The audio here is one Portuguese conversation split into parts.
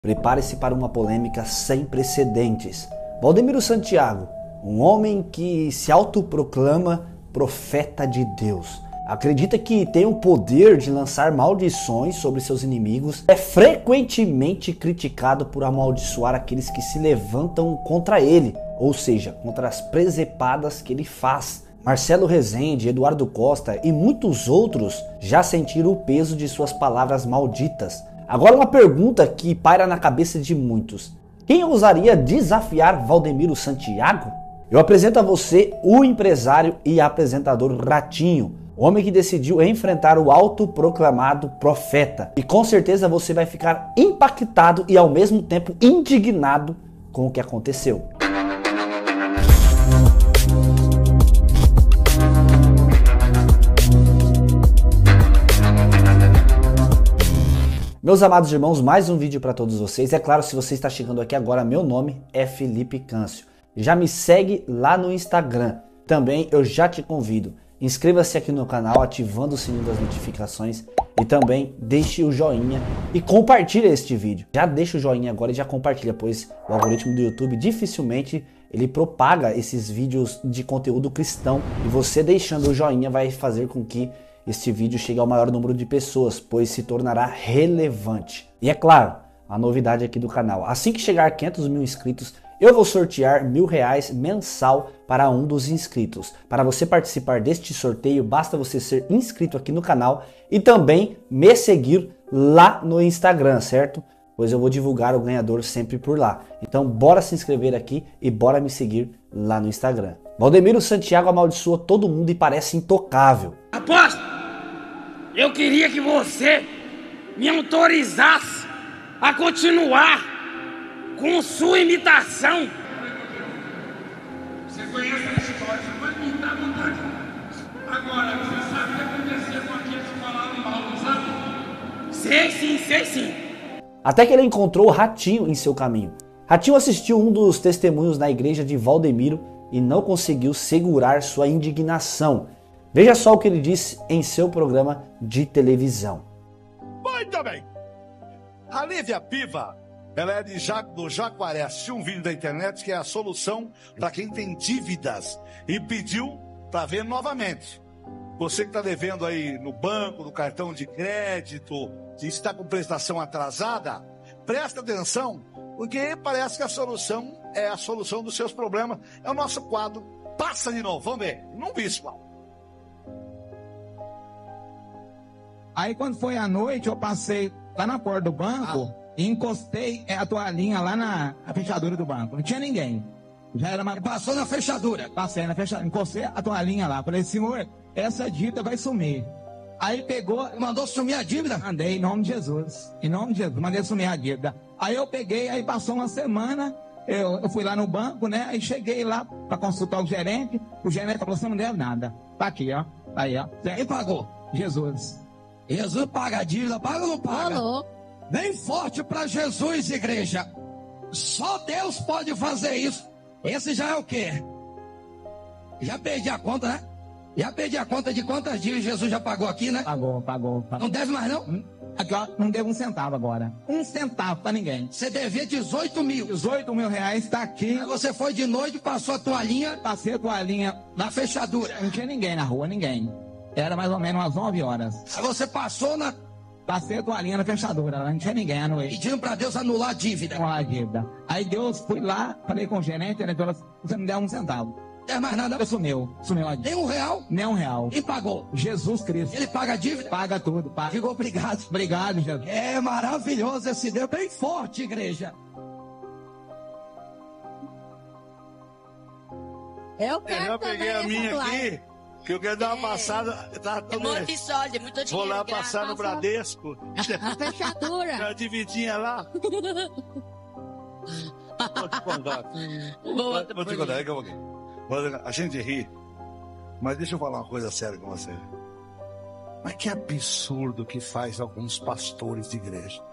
Prepare-se para uma polêmica sem precedentes. Valdemiro Santiago, um homem que se autoproclama profeta de Deus, acredita que tem o poder de lançar maldições sobre seus inimigos, é frequentemente criticado por amaldiçoar aqueles que se levantam contra ele, ou seja, contra as presepadas que ele faz. Marcelo Rezende, Eduardo Costa e muitos outros já sentiram o peso de suas palavras malditas. Agora uma pergunta que paira na cabeça de muitos: quem ousaria desafiar Valdemiro Santiago? Eu apresento a você o empresário e apresentador Ratinho, o homem que decidiu enfrentar o autoproclamado profeta. E com certeza você vai ficar impactado e ao mesmo tempo indignado com o que aconteceu. Meus amados irmãos, mais um vídeo para todos vocês. É claro, se você está chegando aqui agora, meu nome é Felipe Câncio. Já me segue lá no Instagram. Também eu já te convido. Inscreva-se aqui no canal, ativando o sininho das notificações. E também deixe o joinha e compartilhe este vídeo. Já deixa o joinha agora e já compartilha, pois o algoritmo do YouTube dificilmente ele propaga esses vídeos de conteúdo cristão. E você deixando o joinha vai fazer com que este vídeo chegue ao maior número de pessoas, pois se tornará relevante. E é claro, a novidade aqui do canal: assim que chegar a 500 mil inscritos, eu vou sortear R$1.000 mensal para um dos inscritos. Para você participar deste sorteio, basta você ser inscrito aqui no canal e também me seguir lá no Instagram, certo? Pois eu vou divulgar o ganhador sempre por lá. Então bora se inscrever aqui e bora me seguir lá no Instagram. Valdemiro Santiago amaldiçoa todo mundo e parece intocável. Apóstolo, eu queria que você me autorizasse a continuar com sua imitação. Você conhece a história, você pode imitar à vontade. Agora, você sabe o que aconteceu com aqueles que falaram mal, não sabe? Sei sim, sei sim. Até que ele encontrou o Ratinho em seu caminho. Ratinho assistiu um dos testemunhos na igreja de Valdemiro e não conseguiu segurar sua indignação. Veja só o que ele disse em seu programa de televisão. Muito bem. A Lívia Piva, ela é do Jaguaré. Assistiu um vídeo da internet que é a solução para quem tem dívidas e pediu para ver novamente. Você que está devendo aí no banco, no cartão de crédito, se está com prestação atrasada, presta atenção, porque parece que a solução é a solução dos seus problemas. É o nosso quadro. Passa de novo, vamos ver. Não vi isso, não. Aí quando foi à noite, eu passei lá na porta do banco e encostei a toalhinha lá na fechadura do banco. Não tinha ninguém. Já era uma... Passou na fechadura? Passei na fechadura, encostei a toalhinha lá. Falei: senhor, essa dívida vai sumir. Aí pegou... Mandou sumir a dívida? Mandei, em nome de Jesus. Em nome de Jesus, mandei sumir a dívida. Aí eu peguei, aí passou uma semana, eu fui lá no banco, né? Aí cheguei lá para consultar o gerente falou: você não deve nada. Tá aqui, ó. Aí, ó. Quem pagou? Jesus. Jesus paga a dívida, paga ou não paga? Alô? Bem forte para Jesus, igreja. Só Deus pode fazer isso. Esse já é o quê? Já perdi a conta, né? Já perdi a conta de quantas dívidas Jesus já pagou aqui, né? Pagou. Não deve mais, não? Aqui, ó, não devo um centavo agora. Um centavo pra ninguém. Você devia 18 mil. 18 mil reais tá aqui. Aí você foi de noite, passou a toalhinha. Passei a toalhinha na fechadura. Não tinha ninguém na rua, ninguém. Era mais ou menos umas 9 horas. Aí você passou na... Passei a toalhinha na fechadura, não tinha ninguém à noite. Pedindo pra Deus anular a dívida. Anular a dívida. Aí Deus, fui lá, falei com o gerente, ele falou: você não deu um centavo. Não tem mais nada? Sumiu a dívida. Nem R$1? Nem R$1. Quem pagou? Jesus Cristo. Ele paga a dívida? Paga tudo. Paga. Digo obrigado. Obrigado, Jesus. É maravilhoso esse Deus, bem forte, igreja. Eu quero Eu peguei a minha aqui, que eu quero dar uma passada. Tá, É muito sólido, é muito dinheiro. Vou lá passar no Bradesco. A fechadura. A dividinha lá. Vou te contar. Vou te contar, daqui a pouquinho. A gente ri, mas deixa eu falar uma coisa séria com você. Mas que absurdo que faz alguns pastores de igreja.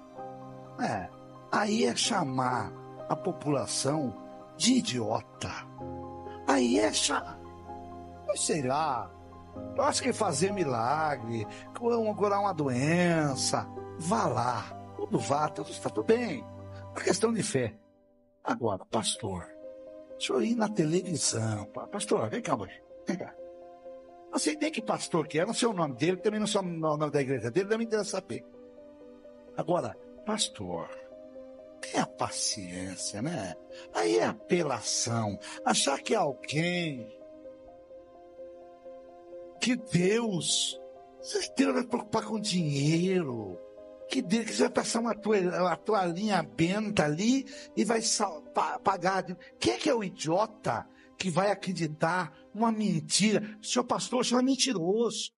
Aí é chamar a população de idiota. Aí é chamar... Sei lá, eu acho que fazer milagre, curar uma doença, vá lá. tudo vá, tudo está tudo bem. É questão de fé. Agora, pastor, o senhor ir na televisão, pastor, vem cá, vem cá. Não sei nem que pastor que é, não sei o nome dele, também não sei o nome da igreja dele, não me interessa saber. Agora, pastor, tenha paciência, né? Aí é apelação. Achar que alguém, que Deus vai preocupar com dinheiro, que Deus que você vai passar uma toalhinha benta ali e vai pagar. Quem é que é o idiota que vai acreditar uma mentira? Senhor pastor, o senhor é mentiroso.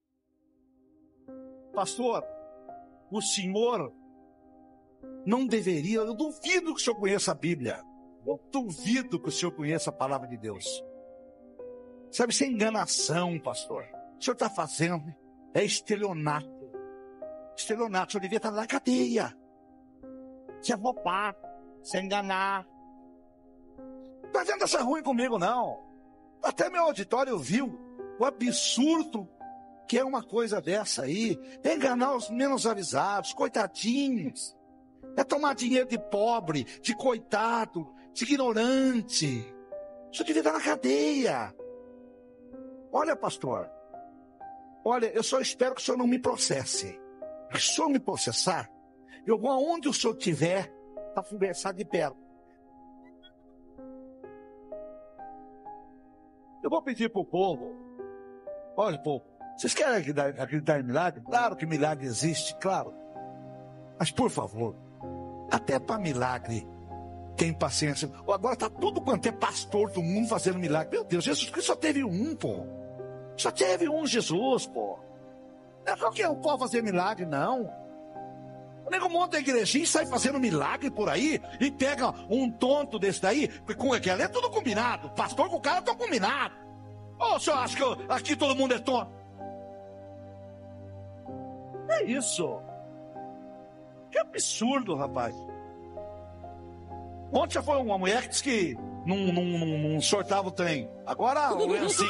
Pastor, o senhor não deveria, eu duvido que o senhor conheça a Bíblia. Eu duvido que o senhor conheça a palavra de Deus. Sabe, isso é enganação, pastor. O senhor está fazendo é estelionato. Estelionato, o senhor devia estar na cadeia. Você é roubar, você é enganar. Não adianta ser ruim comigo, não. Até meu auditório viu o absurdo que é uma coisa dessa aí. É enganar os menos avisados, coitadinhos. É tomar dinheiro de pobre, de coitado, de ignorante. O senhor devia estar na cadeia. Olha, pastor. Olha, eu só espero que o senhor não me processe. Se o senhor me processar, eu vou aonde o senhor estiver para conversar de perto. Eu vou pedir para o povo. Olha, povo, vocês querem acreditar em milagre? Claro que milagre existe, claro. Mas, por favor, até para milagre, tem paciência. Agora está tudo quanto é pastor do mundo fazendo milagre. Meu Deus, Jesus Cristo só teve um, pô. Só teve um Jesus, pô. Não é qualquer um pode fazer milagre, não. O nego monta a igrejinha e sai fazendo milagre por aí e pega um tonto desse daí, com aquele é tudo combinado. Pastor com o cara estão combinados. Ou o senhor acha que aqui todo mundo é tonto? É isso. Que absurdo, rapaz. Ontem já foi uma mulher que disse que não sortava o trem. Agora é assim.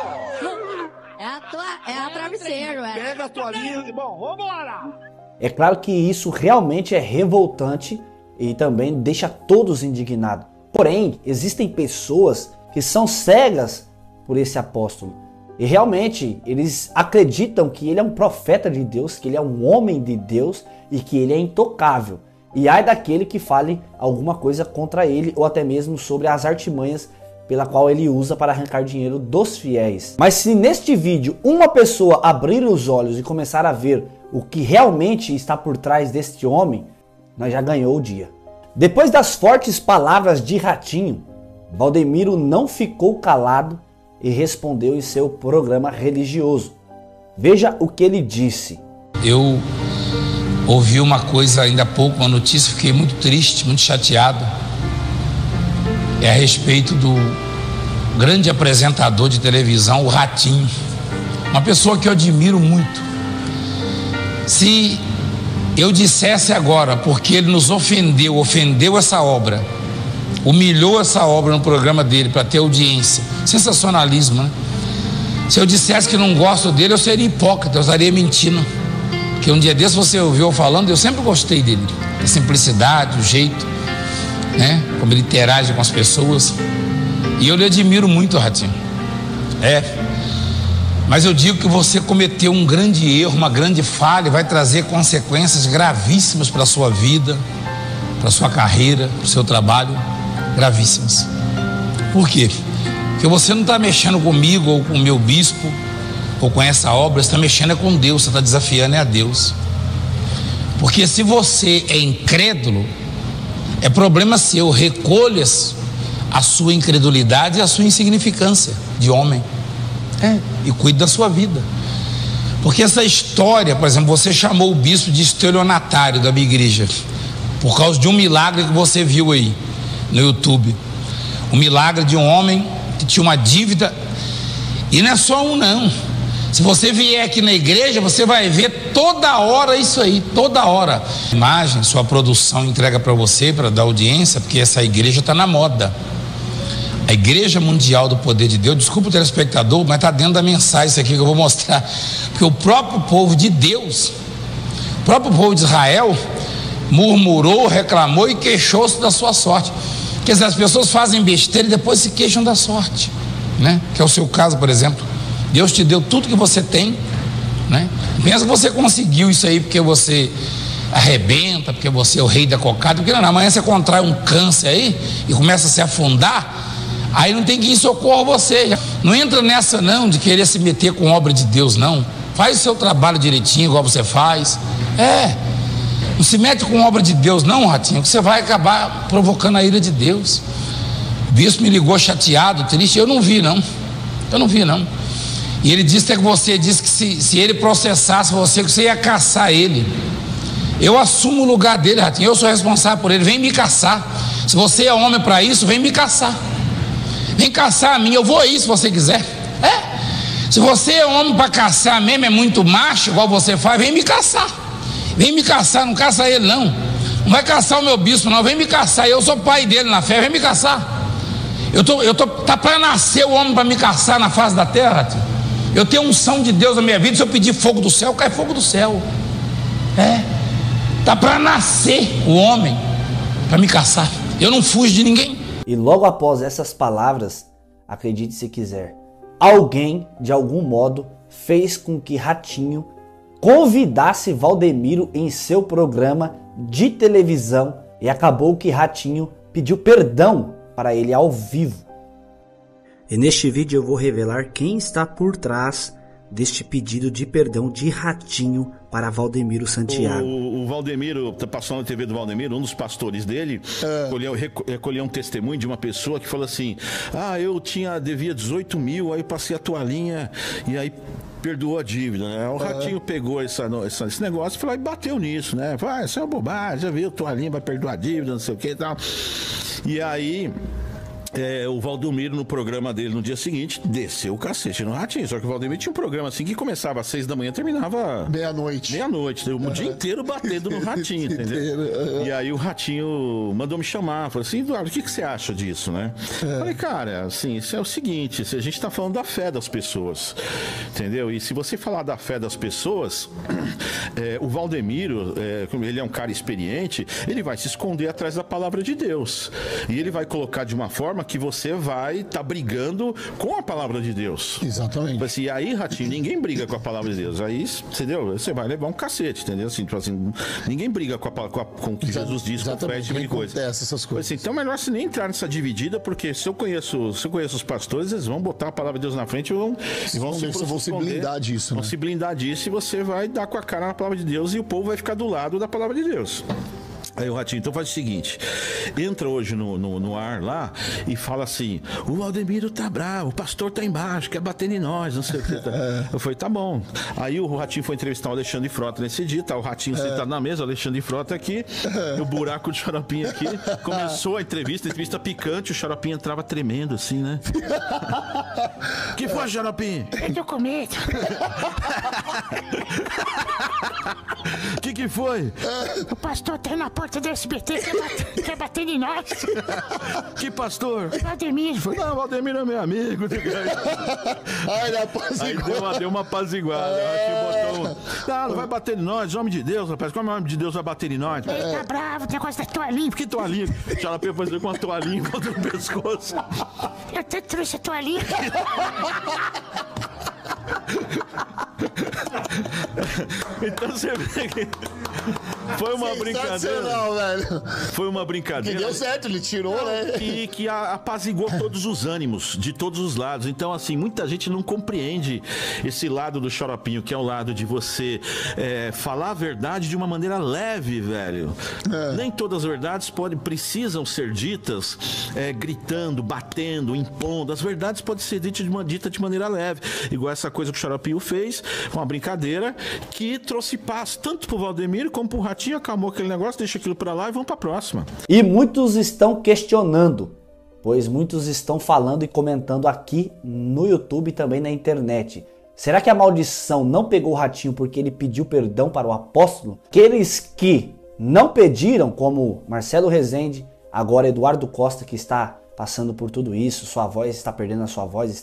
É a travesseiro, é. Pega a toalhinha e bom, vambora. É claro que isso realmente é revoltante e também deixa todos indignados. Porém, existem pessoas que são cegas por esse apóstolo. E realmente eles acreditam que ele é um profeta de Deus, que ele é um homem de Deus e que ele é intocável. E ai daquele que fale alguma coisa contra ele ou até mesmo sobre as artimanhas pela qual ele usa para arrancar dinheiro dos fiéis. Mas se neste vídeo uma pessoa abrir os olhos e começar a ver o que realmente está por trás deste homem, nós já ganhou o dia. Depois das fortes palavras de Ratinho, Valdemiro não ficou calado e respondeu em seu programa religioso. Veja o que ele disse. Eu ouvi uma coisa ainda há pouco, uma notícia, fiquei muito triste, muito chateado. É a respeito do grande apresentador de televisão, o Ratinho. Uma pessoa que eu admiro muito. Se eu dissesse agora, porque ele nos ofendeu essa obra, humilhou essa obra no programa dele para ter audiência, sensacionalismo, né? Se eu dissesse que não gosto dele, eu seria hipócrita, eu estaria mentindo. Porque um dia desse você ouviu eu falando, eu sempre gostei dele, da simplicidade, o jeito, né? Como ele interage com as pessoas. E eu lhe admiro muito, Ratinho. Mas eu digo que você cometeu um grande erro, uma grande falha, vai trazer consequências gravíssimas para a sua vida, para a sua carreira, para o seu trabalho, gravíssimas. Por quê? Porque você não está mexendo comigo ou com o meu bispo ou com essa obra, você está mexendo com Deus, você está desafiando a Deus. Porque se você é incrédulo, é problema seu, recolha a sua incredulidade e a sua insignificância de homem. E cuide da sua vida. Porque essa história, por exemplo, você chamou o bispo de estelionatário da minha igreja por causa de um milagre que você viu aí no YouTube. Um milagre de um homem que tinha uma dívida. E não é só um, não. Se você vier aqui na igreja, você vai ver toda hora isso aí, toda hora. Imagem, sua produção entrega para você, para dar audiência, porque essa igreja está na moda. A Igreja Mundial do Poder de Deus, desculpa o telespectador, mas está dentro da mensagem isso aqui que eu vou mostrar. Porque o próprio povo de Deus, o próprio povo de Israel, murmurou, reclamou e queixou-se da sua sorte. Quer dizer, as pessoas fazem besteira e depois se queixam da sorte, né? Que é o seu caso, por exemplo. Deus te deu tudo que você tem, né? Pensa que você conseguiu isso aí porque você arrebenta, porque você é o rei da cocada, porque não, amanhã você contrai um câncer aí e começa a se afundar, aí não tem quem socorra você. Não entra nessa não de querer se meter com obra de Deus, não. Faz o seu trabalho direitinho, igual você faz. Não se mete com obra de Deus não, Ratinho, que você vai acabar provocando a ira de Deus. O bispo me ligou chateado, triste, eu não vi não. E ele disse até que você disse que se ele processasse você, que você ia caçar ele. Eu assumo o lugar dele, Ratinho, eu sou responsável por ele, vem me caçar. Se você é homem para isso, vem me caçar. Vem caçar a mim, eu vou aí se você quiser. Se você é homem para caçar mesmo, é muito macho, igual você faz, vem me caçar. Vem me caçar, não caça ele não. Não vai caçar o meu bispo não, vem me caçar. Eu sou pai dele na fé, vem me caçar. Tá para nascer o homem para me caçar na face da terra, Ratinho. Eu tenho unção de Deus na minha vida, se eu pedir fogo do céu, cai fogo do céu. Tá para nascer o homem para me caçar. Eu não fujo de ninguém. E logo após essas palavras, acredite se quiser, alguém de algum modo fez com que Ratinho convidasse Valdemiro em seu programa de televisão e acabou que Ratinho pediu perdão para ele ao vivo. E neste vídeo eu vou revelar quem está por trás deste pedido de perdão de Ratinho para Valdemiro Santiago. O Valdemiro, passou na TV do Valdemiro, um dos pastores dele, recolheu um testemunho de uma pessoa que falou assim: eu devia 18 mil, aí passei a toalhinha e aí perdoou a dívida, né? O Ratinho pegou esse negócio e falou, e bateu nisso, né? Falou, isso é uma bobagem, já viu, toalhinha vai perdoar a dívida, não sei o que e tal. E aí o Valdemiro, no programa dele no dia seguinte, desceu o cacete no Ratinho. Só que o Valdemiro tinha um programa assim que começava às 6 da manhã e terminava meia-noite, o dia inteiro batendo no Ratinho, entendeu? E aí o Ratinho mandou me chamar, falou assim, Eduardo, o que você acha disso, né? Falei, cara, assim, isso é o seguinte, a gente tá falando da fé das pessoas, entendeu? E se você falar da fé das pessoas, o Valdemiro, como ele é um cara experiente, ele vai se esconder atrás da palavra de Deus. E ele vai colocar de uma forma que você vai estar brigando com a palavra de Deus. Exatamente. Assim, e aí, Ratinho, ninguém briga com a palavra de Deus. Aí, entendeu? Você vai levar um cacete, entendeu? Assim, ninguém briga com o que Jesus disse, com fé, esse tipo de coisa. Essas coisas. Assim, então é melhor você nem entrar nessa dividida, porque se eu conheço os pastores, eles vão botar a palavra de Deus na frente e vão se blindar disso, vão se blindar disso, e você vai dar com a cara na palavra de Deus e o povo vai ficar do lado da palavra de Deus. Aí o Ratinho, então faz o seguinte, entra hoje no ar lá e fala assim, o Valdemiro tá bravo, o pastor tá embaixo, quer bater em nós, não sei o que. Eu falei, tá bom. Aí o Ratinho foi entrevistar o Alexandre Frota nesse dia, tá o Ratinho sentado na mesa, o Alexandre Frota aqui, e o buraco de Xaropinho aqui. Começou a entrevista picante, o Xaropinho entrava tremendo assim, né? Que foi, Xaropinho? Eu tô com medo. Que foi? O pastor tá na porta do SBT, quer bater em nós. Que pastor? Valdemiro. Não, Valdemiro é meu amigo. Aí deu uma apaziguada. Não vai bater em nós, homem de Deus, rapaz. Como é homem de Deus vai bater em nós? Ele tá bravo, tem negócio da toalhinha. Que toalhinha? O Xaropinho vai fazer com uma toalhinha no pescoço. Eu até trouxe a toalhinha. Então você vê que foi uma brincadeira. Velho. Foi uma brincadeira. Que deu certo, ele tirou, né? Que apaziguou todos os ânimos, de todos os lados. Então, assim, muita gente não compreende esse lado do Xaropinho, que é o lado de você falar a verdade de uma maneira leve, velho. Nem todas as verdades precisam ser ditas gritando, batendo, impondo. As verdades podem ser ditas de maneira leve. Igual essa coisa que o Xaropinho fez, uma brincadeira que trouxe paz tanto pro Valdemiro como pro Ratinho, acalmou aquele negócio, deixa aquilo pra lá e vamos pra próxima. E muitos estão questionando, pois muitos estão falando e comentando aqui no YouTube e também na internet. Será que a maldição não pegou o Ratinho porque ele pediu perdão para o apóstolo? Aqueles que não pediram, como Marcelo Rezende, agora Eduardo Costa, que está passando por tudo isso, sua voz está perdendo a sua voz, está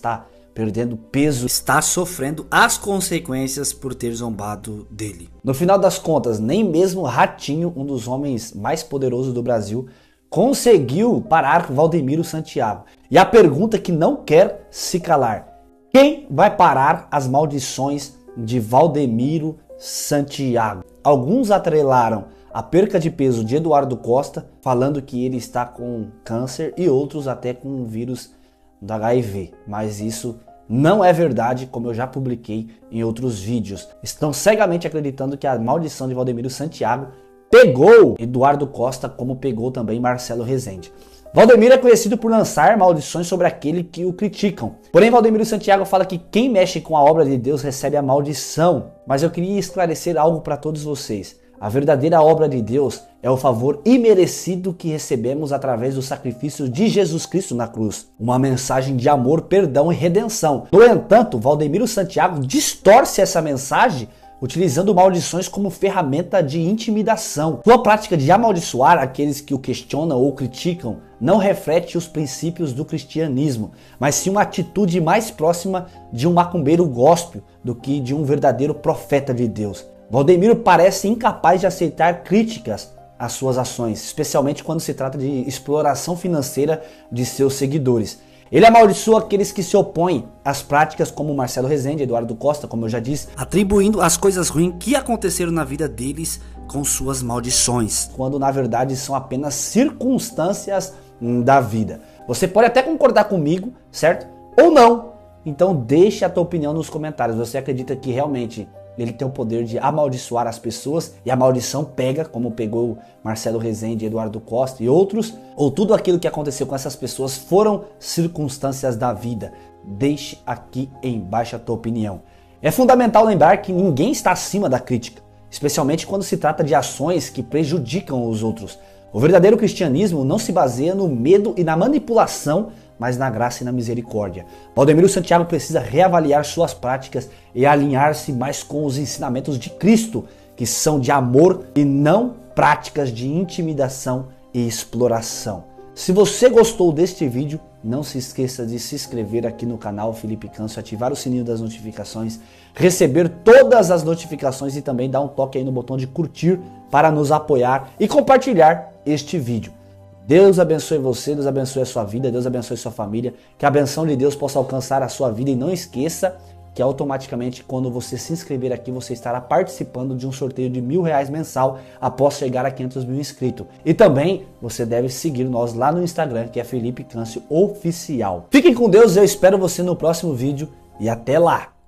perdendo peso, está sofrendo as consequências por ter zombado dele. No final das contas, nem mesmo Ratinho, um dos homens mais poderosos do Brasil, conseguiu parar Valdemiro Santiago. E a pergunta que não quer se calar: quem vai parar as maldições de Valdemiro Santiago? Alguns atrelaram a perca de peso de Eduardo Costa, falando que ele está com câncer, e outros até com o vírus do HIV. Mas isso não é verdade, como eu já publiquei em outros vídeos. Estão cegamente acreditando que a maldição de Valdemiro Santiago pegou Eduardo Costa, como pegou também Marcelo Rezende. Valdemiro é conhecido por lançar maldições sobre aquele que o criticam. Porém, Valdemiro Santiago fala que quem mexe com a obra de Deus recebe a maldição. Mas eu queria esclarecer algo para todos vocês. A verdadeira obra de Deus é o favor imerecido que recebemos através do sacrifício de Jesus Cristo na cruz. Uma mensagem de amor, perdão e redenção. No entanto, Valdemiro Santiago distorce essa mensagem utilizando maldições como ferramenta de intimidação. Sua prática de amaldiçoar aqueles que o questionam ou criticam não reflete os princípios do cristianismo, mas sim uma atitude mais próxima de um macumbeiro gospel do que de um verdadeiro profeta de Deus. Valdemiro parece incapaz de aceitar críticas às suas ações, especialmente quando se trata de exploração financeira de seus seguidores. Ele amaldiçoa aqueles que se opõem às práticas como Marcelo Rezende, Eduardo Costa, como eu já disse, atribuindo as coisas ruins que aconteceram na vida deles com suas maldições, quando na verdade são apenas circunstâncias da vida. Você pode até concordar comigo, certo? Ou não. Então deixe a tua opinião nos comentários. Você acredita que realmente ele tem o poder de amaldiçoar as pessoas e a maldição pega, como pegou Marcelo Rezende, Eduardo Costa e outros? Ou tudo aquilo que aconteceu com essas pessoas foram circunstâncias da vida? Deixe aqui embaixo a tua opinião. É fundamental lembrar que ninguém está acima da crítica, especialmente quando se trata de ações que prejudicam os outros. O verdadeiro cristianismo não se baseia no medo e na manipulação, mas na graça e na misericórdia. Valdemiro Santiago precisa reavaliar suas práticas e alinhar-se mais com os ensinamentos de Cristo, que são de amor e não práticas de intimidação e exploração. Se você gostou deste vídeo, não se esqueça de se inscrever aqui no canal Felipe Câncio, ativar o sininho das notificações, receber todas as notificações e também dar um toque aí no botão de curtir para nos apoiar e compartilhar este vídeo. Deus abençoe você, Deus abençoe a sua vida, Deus abençoe a sua família, que a benção de Deus possa alcançar a sua vida, e não esqueça que automaticamente quando você se inscrever aqui, você estará participando de um sorteio de R$1.000 mensal após chegar a 500 mil inscritos. E também você deve seguir nós lá no Instagram, que é Felipe Câncio Oficial. Fiquem com Deus, eu espero você no próximo vídeo e até lá!